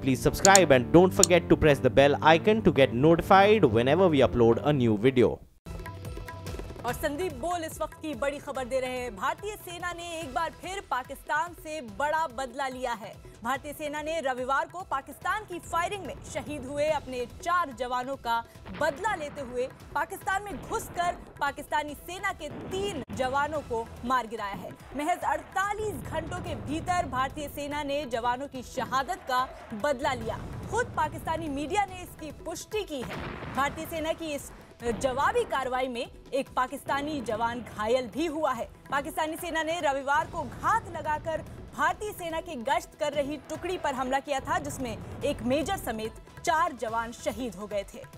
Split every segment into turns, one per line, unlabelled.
please subscribe and don't forget to press the bell icon to get notified whenever we upload a new video.
और संदीप बोल इस वक्त की बड़ी खबर दे रहे हैं। भारतीय सेना ने एक बार फिर पाकिस्तान से बड़ा बदला लिया है। भारतीय सेना ने रविवार को पाकिस्तान की फायरिंग में शहीद हुए अपने 4 जवानों का बदला लेते हुए पाकिस्तान में घुसकर पाकिस्तानी सेना के 3 जवानों को मार गिराया है। महज 48 घंटों के भीतर भारतीय सेना ने जवानों की शहादत का बदला लिया। खुद पाकिस्तानी मीडिया ने इसकी पुष्टि की है। भारतीय सेना की इस जवाबी कार्रवाई में एक पाकिस्तानी जवान घायल भी हुआ है। पाकिस्तानी सेना ने रविवार को घात लगाकर भारतीय सेना की गश्त कर रही टुकड़ी पर हमला किया था, जिसमें एक मेजर समेत 4 जवान शहीद हो गए थे।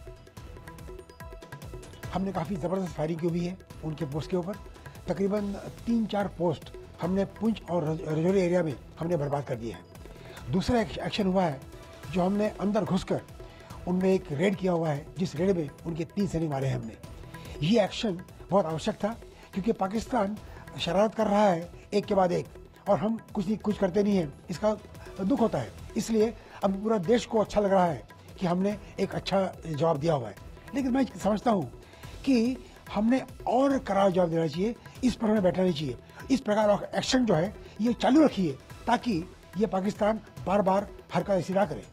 हमने काफ़ी ज़बरदस्त फायरिंग की हुई है उनके पोस्ट के ऊपर। तकरीबन 3-4 पोस्ट हमने पुंछ और रजौरी एरिया में हमने बर्बाद कर दिए हैं। दूसरा एक्शन हुआ है जो हमने अंदर घुसकर उनमें एक रेड किया हुआ है, जिस रेड में उनके 3 सैनिक मारे हैं हमने। ये एक्शन बहुत आवश्यक था क्योंकि पाकिस्तान शरारत कर रहा है एक के बाद एक, और हम कुछ करते नहीं हैं, इसका दुख होता है। इसलिए अब पूरा देश को अच्छा लग रहा है कि हमने एक अच्छा जवाब दिया हुआ है। लेकिन मैं समझता हूँ कि हमने और करारा जवाब देना चाहिए, इस पर हमें बैठना नहीं चाहिए। इस प्रकार का एक्शन जो है ये चालू रखिए ताकि ये पाकिस्तान बार बार हरकत ऐसी ना करे।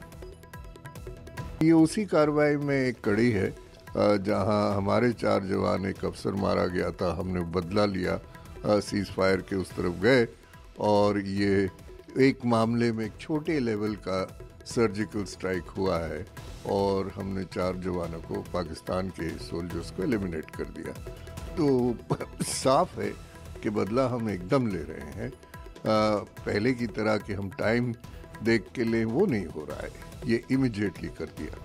ये उसी कार्रवाई में एक कड़ी है जहां हमारे 4 जवान, एक अफसर मारा गया था। हमने बदला लिया, सीज फायर के उस तरफ गए, और ये एक मामले में एक छोटे लेवल का सर्जिकल स्ट्राइक हुआ है और हमने 4 जवानों को, पाकिस्तान के सोल्जर्स को एलिमिनेट कर दिया। तो साफ है कि बदला हम एकदम ले रहे हैं। पहले की तरह कि हम टाइम देख के ले, वो नहीं हो रहा है, ये इमीडिएटली कर दिया।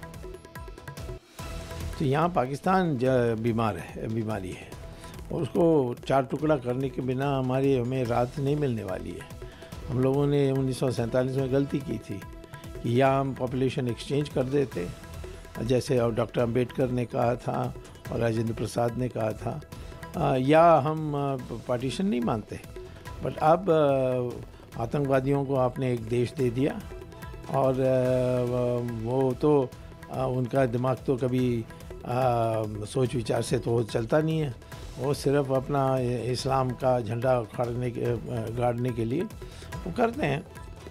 तो यहाँ पाकिस्तान बीमारी है और उसको 4 टुकड़ा करने के बिना हमें राहत नहीं मिलने वाली है। हम लोगों ने 1947 में गलती की थी कि या हम पॉपुलेशन एक्सचेंज कर देते, जैसे और डॉक्टर अंबेडकर ने कहा था और राजेंद्र प्रसाद ने कहा था, या हम पार्टीशन नहीं मानते। बट अब आतंकवादियों को आपने एक देश दे दिया और वो तो उनका दिमाग तो कभी सोच विचार से तो चलता नहीं है। वो सिर्फ अपना इस्लाम का झंडा गाड़ने के लिए वो करते हैं।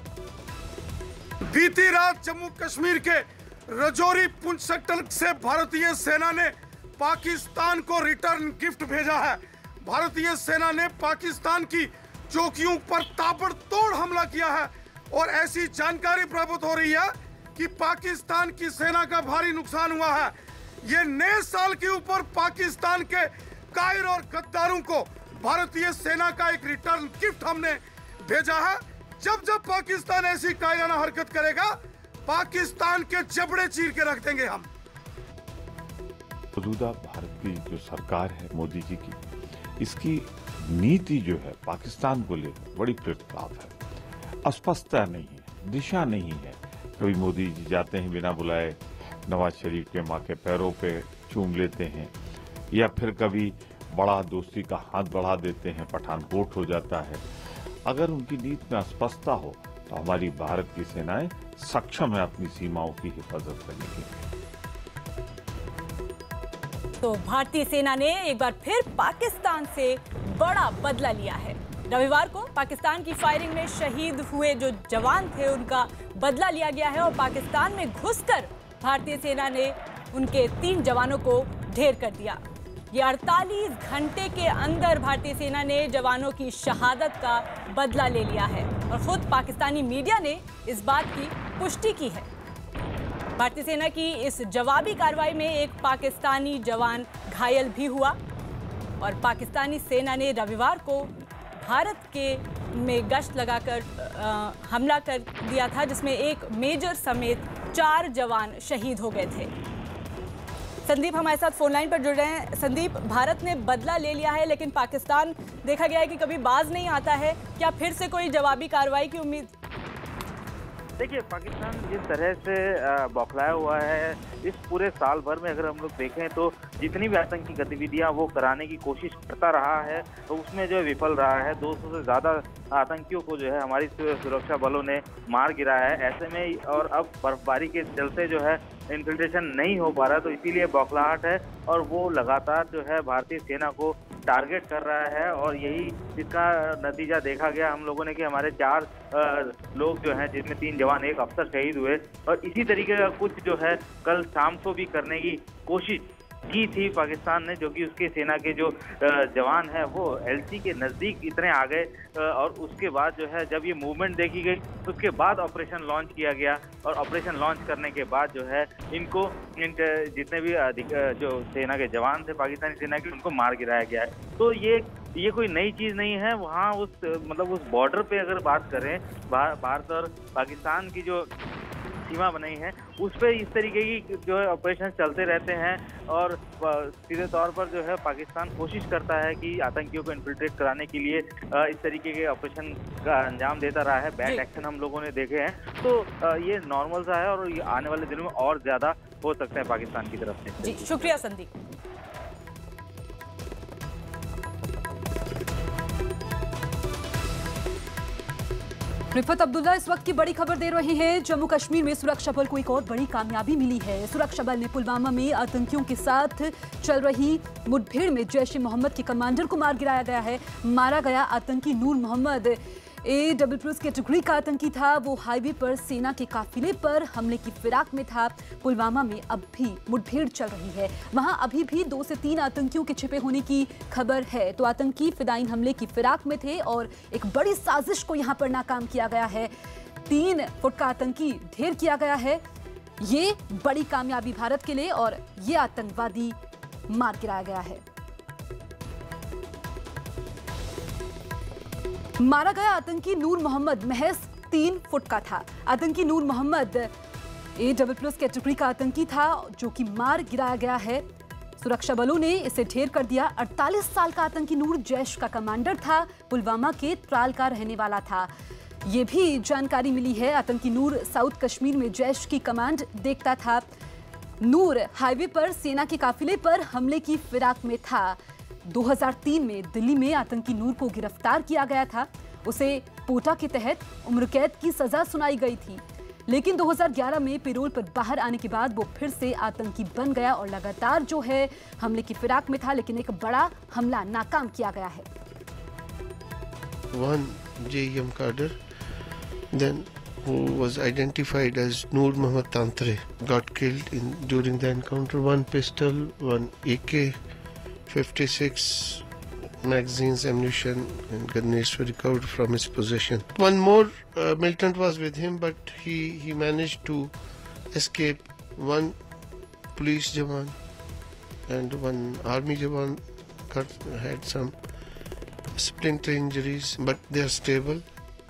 बीती रात जम्मू कश्मीर के रजौरी पुंछ सेक्टर से भारतीय सेना ने पाकिस्तान को रिटर्न गिफ्ट भेजा है। भारतीय सेना ने पाकिस्तान की चौकियों पर ताबड़तोड़ हमला किया है और ऐसी जानकारी प्राप्त हो रही है कि पाकिस्तान की सेना का भारी नुकसान हुआ है। ये नए साल के ऊपर पाकिस्तान के कायर और गद्दारों को भारतीय सेना का एक रिटर्न गिफ्ट हमने भेजा है। जब जब पाकिस्तान ऐसी कायराना हरकत करेगा, पाकिस्तान के जबड़े चीर के रख देंगे हम।
मौजूदा भारत की जो सरकार है मोदी जी की, इसकी नीति जो है पाकिस्तान को लेकर बड़ी प्रस्ताव है, अस्पष्टता नहीं है, दिशा नहीं है। कभी मोदी जी जाते हैं बिना बुलाए, नवाज शरीफ के मां के पैरों पे चूम लेते हैं, या फिर कभी बड़ा दोस्ती का हाथ बढ़ा देते हैं, पठानकोट हो जाता है। अगर उनकी नीति में अस्पष्टता हो तो हमारी भारत की सेनाएं सक्षम है अपनी सीमाओं की हिफाजत करने के लिए।
तो भारतीय सेना ने एक बार फिर पाकिस्तान से बड़ा बदला लिया है। रविवार को पाकिस्तान की फायरिंग में शहीद हुए जो जवान थे उनका बदला लिया गया है और पाकिस्तान में घुसकर भारतीय सेना ने उनके 3 जवानों को ढेर कर दिया। ये 48 घंटे के अंदर भारतीय सेना ने जवानों की शहादत का बदला ले लिया है और खुद पाकिस्तानी मीडिया ने इस बात की पुष्टि की है। भारतीय सेना की इस जवाबी कार्रवाई में एक पाकिस्तानी जवान घायल भी हुआ और पाकिस्तानी सेना ने रविवार को भारत के में गश्त लगाकर हमला कर दिया था, जिसमें एक मेजर समेत 4 जवान शहीद हो गए थे। संदीप हमारे साथ फोन लाइन पर जुड़ रहे हैं। संदीप, भारत ने बदला ले लिया है लेकिन पाकिस्तान देखा गया है कि कभी बाज नहीं आता है, क्या फिर से कोई जवाबी कार्रवाई की उम्मीद?
देखिए, पाकिस्तान जिस तरह से बौखलाया हुआ है, इस पूरे साल भर में अगर हम लोग देखें तो जितनी भी आतंकी गतिविधियां वो कराने की कोशिश करता रहा है तो उसमें जो विफल रहा है। 200 से ज़्यादा आतंकियों को जो है हमारी सुरक्षा बलों ने मार गिराया है। ऐसे में और अब बर्फबारी के चलते जो है इन्फिल्ट्रेशन नहीं हो पा रहा, तो इसीलिए बौखलाहट है और वो लगातार जो है भारतीय सेना को टारगेट कर रहा है। और यही इसका नतीजा देखा गया हम लोगों ने कि हमारे 4 लोग जो हैं, जिसमें 3 जवान 1 अफसर शहीद हुए। और इसी तरीके का कुछ जो है कल शाम को भी करने की कोशिश की थी पाकिस्तान ने, जो कि उसके सेना के जो जवान हैं वो एलसी के नज़दीक इतने आ गए और उसके बाद जो है जब ये मूवमेंट देखी गई तो उसके बाद ऑपरेशन लॉन्च किया गया। और ऑपरेशन लॉन्च करने के बाद जो है इनको जितने भी जो सेना के जवान थे पाकिस्तानी सेना के, उनको मार गिराया गया है। तो ये कोई नई चीज़ नहीं है। वहाँ उस बॉर्डर पे अगर बात करें, भारत और पाकिस्तान की जो सीमा बनाई है उस पर इस तरीके की जो है ऑपरेशन चलते रहते हैं। और सीधे तौर पर जो है पाकिस्तान कोशिश करता है कि आतंकियों को इन्फिल्ट्रेट कराने के लिए इस तरीके के ऑपरेशन का अंजाम देता रहा है। बैट एक्शन हम लोगों ने देखे हैं, तो ये नॉर्मल सा है और ये आने वाले दिनों में और ज्यादा हो सकता है पाकिस्तान की तरफ से।
जी शुक्रिया संदीप। रिफत अब्दुल्ला इस वक्त की बड़ी खबर दे रहे हैं। जम्मू कश्मीर में सुरक्षा बल को एक और बड़ी कामयाबी मिली है। सुरक्षा बल ने पुलवामा में आतंकियों के साथ चल रही मुठभेड़ में जैश ए मोहम्मद के कमांडर को मार गिराया गया है। मारा गया आतंकी नूर मोहम्मद AWS कैटेगरी का आतंकी था। वो हाईवे पर सेना के काफिले पर हमले की फिराक में था। पुलवामा में अब भी मुठभेड़ चल रही है। वहां अभी भी 2 से 3 आतंकियों के छिपे होने की खबर है। तो आतंकी फिदायीन हमले की फिराक में थे और एक बड़ी साजिश को यहां पर नाकाम किया गया है। 3 फुट का आतंकी ढेर किया गया है। ये बड़ी कामयाबी भारत के लिए और ये आतंकवादी मार गिराया गया है। मारा गया आतंकी नूर मोहम्मद महज 3 फुट का था। आतंकी नूर मोहम्मद AWS कैटेगरी का आतंकी था जो कि मार गिराया गया है। सुरक्षा बलों ने इसे ढेर कर दिया। 48 साल का आतंकी नूर जैश का कमांडर था। पुलवामा के त्राल का रहने वाला था। ये भी जानकारी मिली है। आतंकी नूर साउथ कश्मीर में जैश की कमांड देखता था। नूर हाईवे पर सेना के काफिले पर हमले की फिराक में था। 2003 में दिल्ली में आतंकी नूर को गिरफ्तार किया गया था। उसे पोटा के तहत उम्र कैद की सजा सुनाई गई थी, लेकिन 2011 में पैरोल पर बाहर आने के बाद वो फिर से आतंकी बन गया और लगातार जो है हमले की फिराक में था, लेकिन एक बड़ा हमला नाकाम किया गया है।
One JEM cadre, then who was identified as Noor Mohammad Tantre, got killed during the encounter. 1 pistol, 1 AK-56 magazines, ammunition and grenades were recovered from his possession. One more militant was with him, but he managed to escape. 1 police jawan and 1 army jawan had some splinter injuries, but they are stable.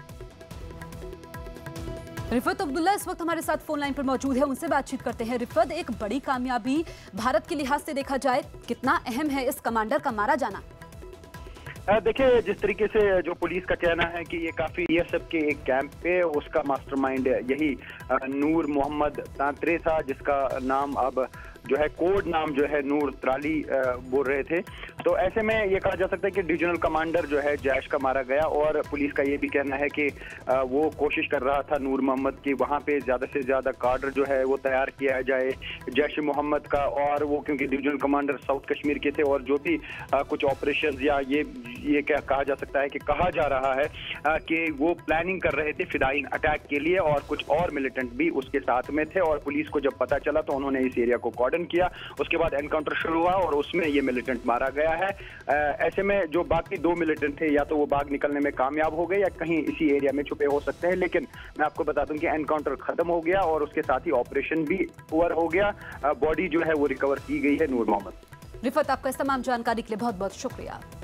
Rifat Abdullah इस वक्त हमारे साथ phone line पर मौजूद है, उनसे बातचीत करते हैं। रिफत, एक बड़ी कामयाबी भारत के लिहाज से देखा जाए, कितना अहम है इस कमांडर का मारा जाना?
देखिए, जिस तरीके से जो पुलिस का कहना है कि ये काफी BSF के एक कैंप पे उसका मास्टरमाइंड यही नूर मोहम्मद तांत्रे था, जिसका नाम अब जो है कोड नाम जो है नूर त्राली बोल रहे थे। तो ऐसे में ये कहा जा सकता है कि डिविजनल कमांडर जो है जैश का मारा गया। और पुलिस का ये भी कहना है कि वो कोशिश कर रहा था नूर मोहम्मद की वहाँ पे ज़्यादा से ज़्यादा काडर जो है वो तैयार किया जाए जैश मोहम्मद का। और वो क्योंकि डिविजनल कमांडर साउथ कश्मीर के थे और जो भी कुछ ऑपरेशन या ये क्या कहा जा सकता है कि कहा जा रहा है कि वो प्लानिंग कर रहे थे फिदायीन अटैक के लिए और कुछ और मिलिटेंट भी उसके साथ में थे। और पुलिस को जब पता चला तो उन्होंने इस एरिया को कॉर्डन किया। उसके बाद एनकाउंटर शुरू हुआ और उसमें ये मिलिटेंट मारा गया है। ऐसे में जो बाकी 2 मिलिटेंट थे या तो वो भाग निकलने में कामयाब हो गए या कहीं इसी एरिया में छुपे हो सकते हैं। लेकिन मैं आपको बता दूं कि एनकाउंटर खत्म हो गया और उसके साथ ही ऑपरेशन भी ओवर हो गया। बॉडी जो है वो रिकवर की गई है नूर मोहम्मद।
रिफत, आपका इस तमाम जानकारी के लिए बहुत बहुत शुक्रिया।